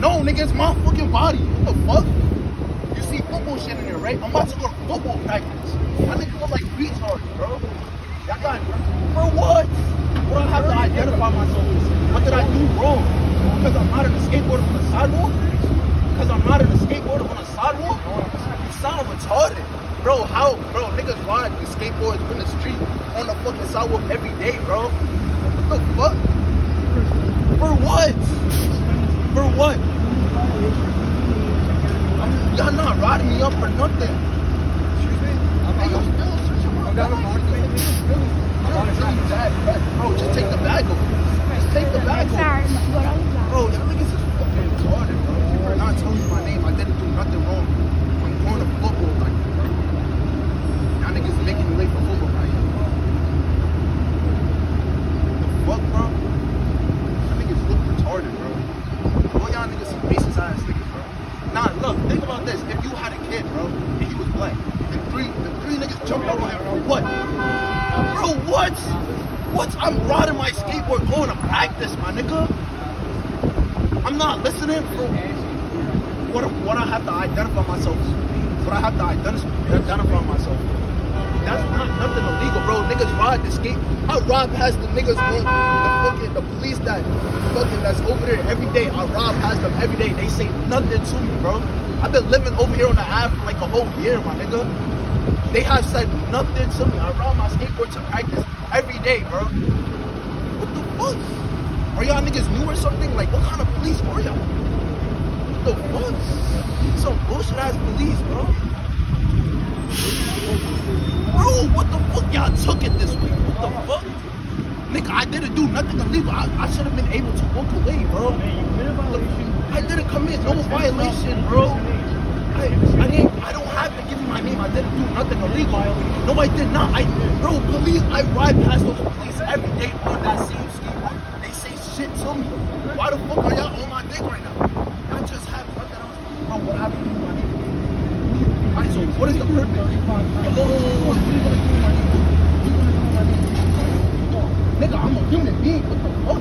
No, nigga, it's my fucking body. What the fuck? You see football shit in here, right? I'm about to go to football practice. My nigga look like retarded, bro. Y'all got, for what? What do I have to identify myself as? What did I do wrong? Because I'm not a skateboarder on the sidewalk? Because I'm not a skateboarder on the sidewalk? You sound retarded. Bro, bro, niggas ride the skateboards in the street on the fucking sidewalk every day, bro. What the fuck? For what? For what? Y'all not riding me up for nothing. Hey, yo, bro, just take the bag off. Just take the bag off. Bro, y'all niggas is fucking retarded, bro. You're not telling me my name. I didn't do nothing wrong. I'm going to football right now, bro. Y'all niggas making me late for football right now. The fuck, bro? Y'all niggas look retarded, bro. All y'all niggas some racist ass niggas, bro. Nah, look, think about this. If you had a kid, bro, and he was black, and three niggas jumped over him for what? Bro, what? What? I'm riding my skateboard going to practice, my nigga. I'm not listening, bro. What I have to identify myself. What I have to identify myself. That's not nothing illegal, bro. Niggas ride the skate. I ride past the niggas, the police that's over there every day. I ride past them every day. They say nothing to me, bro. I've been living over here on the Ave for like a whole year, my nigga. They have said nothing to me. I ride my skateboard to practice every day, bro. What the fuck? Are y'all niggas new or something? Like, what kind of police are y'all? What the fuck? Some bullshit ass police, bro. Bro, what the fuck? Y'all took it this week. What the fuck? Nigga, I didn't do nothing illegal. I should have been able to walk away, bro. I didn't commit no violation, bro. I don't have to give you my name. I didn't do nothing illegal. No, I did not. Bro, police, I ride past those police every day on that same skateboard. They say shit to me. Why the fuck are y'all on my dick right now? I just have nothing else. Bro, what happened to my name? Alright, so what is the purpose? Nigga, I'm a human being. What the fuck?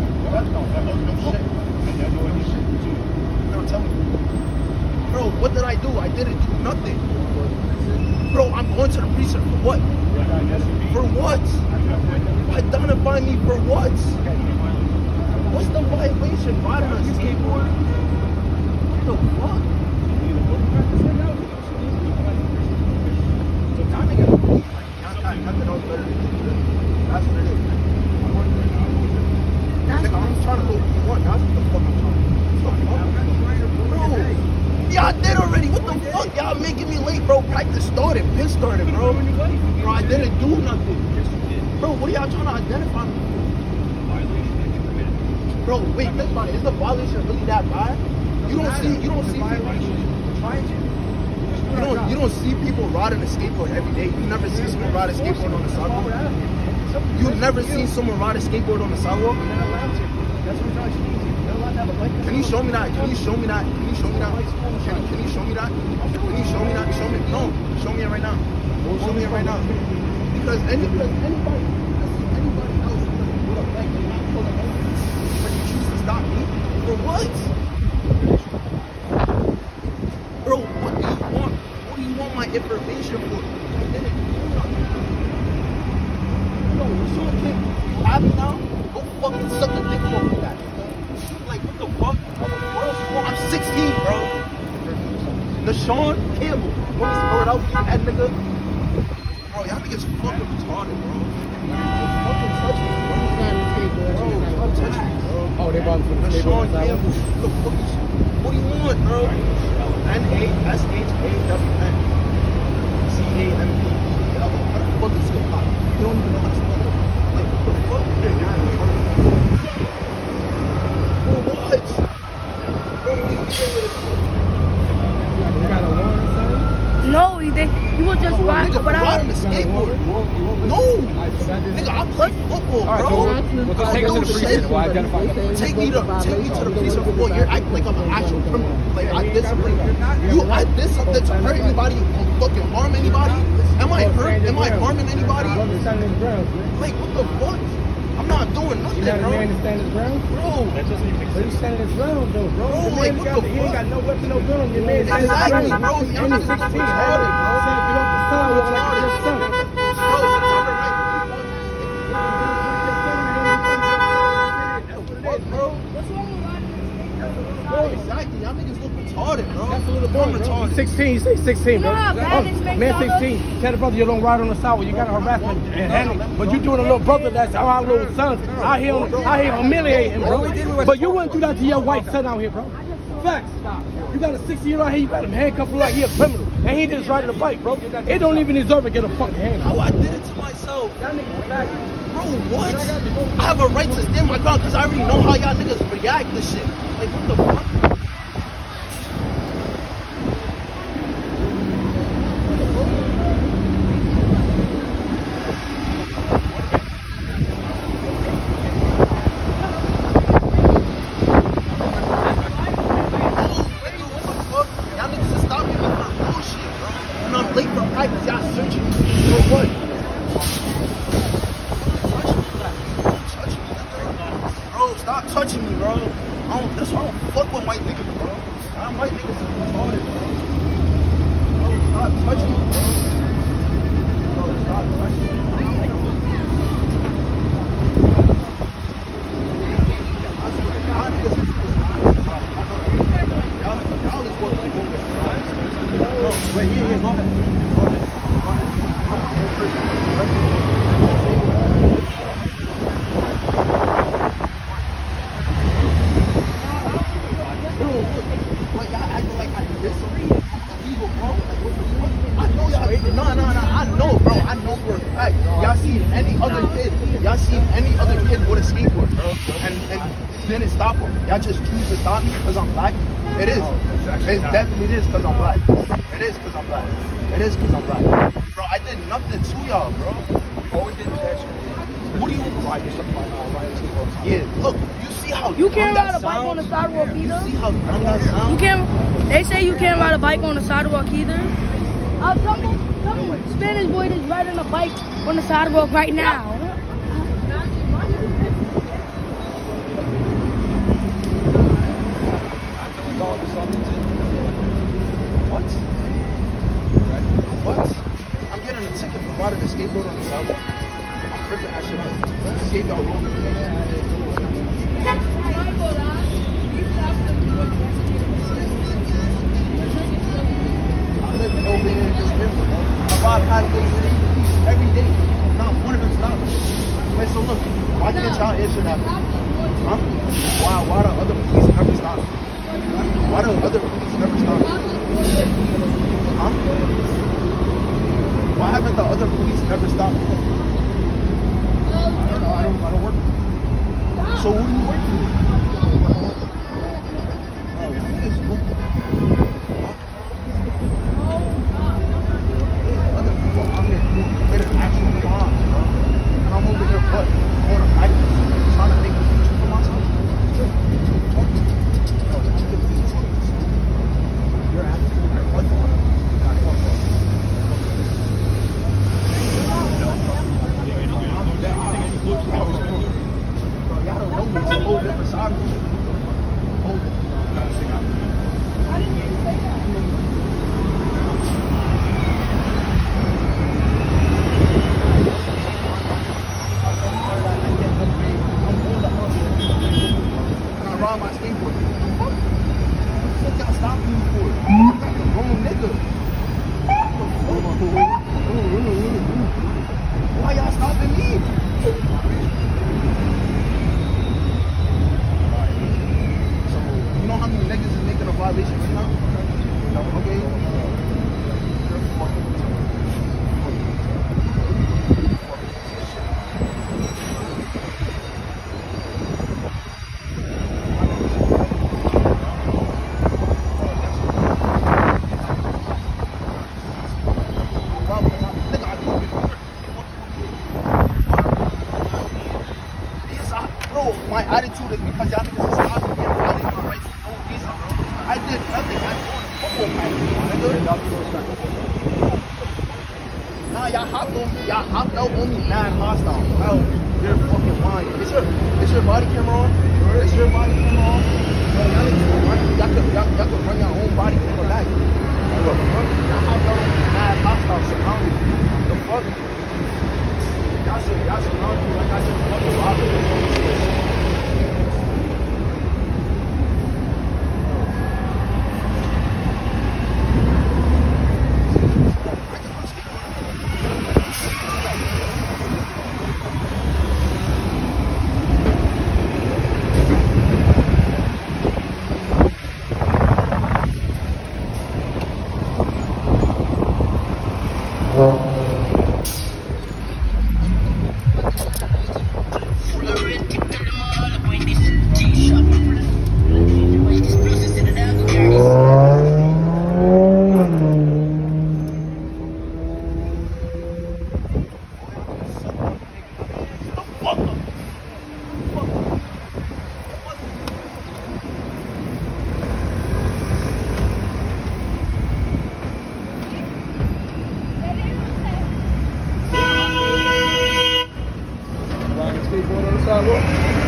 No, tell me. Bro, what did I do? I didn't do nothing. Bro, I'm going to the precinct for what? For what? Identify me for what? What's the violation? Riding a skateboard? What the fuck? That's what it is. I'm trying to go for that's what the fuck I'm trying to do. Bro, yeah, I did already. What the fuck? Y'all making me late, bro. Practice started. Pitch started, bro. Bro, I didn't do nothing. Bro, what are y'all trying to identify me? Bro, wait, think about it. Is the violation really that bad? You don't see people. You don't see people riding a skateboard every day. You never see someone ride a skateboard on the sidewalk. You never seen someone ride a skateboard on the sidewalk? Can you show me that? Can you show me that? Can you show me that? Can you show me that? Can you show me that? Show me. No, show me it right now. Show me it right now. Because anybody else would have like they're not pulling over. But you choose to stop me? For what? Bro, what do you want? What do you want my information for? I didn't do nothing. Bro, you so can't you have me now? Go fucking suck a dick off with that. Like, what the fuck? I'm 16, bro. Deshaun Campbell. Want to spell it out, you head nigga? Bro, y'all niggas fucking retarded, bro. Fucking touch me, bro. Bro, don't touch me, bro. Oh, they brought him for the Deshaun Campbell. What do you want, bro? N-A-S-H-A-W-N. C-A-M-P. What the fuck is hip-hop? You don't even know how to spell it. Like, what the fuck? For what? No, he was just riding. But riding the skateboard. No, nigga, I play football, bro. Well, take us to the precinct. We'll identify you. Take me to the precinct for 4 years. I like I'm an actual criminal. Like I did something. I did something to hurt anybody or fucking harm anybody. Am I hurt? Am I harming anybody? Like what the fuck? I'm not doing nothing, You're not bro. a man to stand his ground? Bro, That doesn't even make sense. He's standing his ground, though, bro. Bro, Your like, man what got the he ain't got no weapon, no gun on your man. Exactly, bro. And Y'all he's 16, niggas retarded, bro. Saying, get off the sidewalk like Retarded. your son. Bro, September 9th. What, bro? What's wrong with riding? Bro, exactly. Y'all niggas look retarded, bro. That's a little boy, I'm bro. retarded. He's 16, you say 16, bro. You know how bad this makes Man, y'all look? 16. Tell the brother you don't ride on the sidewalk. You got to harass him and handle it. But you doing a little brother that's our little sons out here humiliating, bro. But you wouldn't do that to your white son out here, bro. Facts. You got a 16-year-old out here, you got him handcuffed like he a criminal. And he just riding a bike, bro. It don't even deserve to get a fucking handcuff. Oh, I did it to myself. That nigga back. Bro, what? I have a right to stand my ground because I already know how y'all niggas react to shit. Like, what the fuck? Y'all niggas just stop me for bullshit, bro. When I'm late for practice, y'all searching me. For what? Bro, stop touching me, bro. That's why I don't fuck with white niggas, bro. I'm white niggas is retarded, bro. Bro, stop touching me, bro. Bro, stop touching me. I swear, y'all niggas is y'all is working for me. Bro, wait, yeah, go ahead. Go ahead. Like y'all acting like I did something illegal, bro. Like what the fuck? I know y'all. No. I know, bro. I know for a fact. Y'all seen any other kid? Y'all seen any other kid with a skateboard, bro? And didn't stop him. Y'all just choose to stop me because I'm black. It is. It definitely is because I'm black. It is because I'm black. It is because I'm black. Bro, I did nothing to y'all, bro. Oh, we didn't catch you. What do you? Yeah. Look. You see how You can't dumb ride that a bike on the sounds? sidewalk either. See how dumb that sounds? You can't. They say you can't ride a bike on the sidewalk either. Some Spanish boy is riding a bike on the sidewalk right now. What? I'm getting a ticket for riding a skateboard on the sidewalk. I'm tripping that shit out. Skate y'all wrong. I live over here in this river, bro. I ride highways every day. Not one of them stops. Wait, so look, why can't y'all answer that? Huh? Why the other police never stop? Why the other police never stop? Huh? Why haven't the other police never stopped? I don't work. So who do you work for? Oh, you guys work for? Other people out here committed actual crimes, bro. And I'm over here, what? Going to practice, trying to make a future for myself. You're asking me what? Y'all don't know me. It's a whole different side of me. Whole different. And I ride my skateboard. What y'all stopping me for? I'm not the wrong nigga. Why y'all stopping me? So, you know how many niggas is making a violation right now? Okay. You're fucking Bro, my attitude is because y'all niggas is stopping me and violating my rights for no reason, bro. I did nothing. I joined a football practice, nigga. Nah, y'all hopped out on me mad hostile. Hell, you're fucking lying. your body camera on? Is your body camera on? Y'all could run your own body camera back. Y'all have your own mad hostiles surrounding you. The fuck? Y'all surround you like I said fucking robbers. Skateboard on the sidewalk.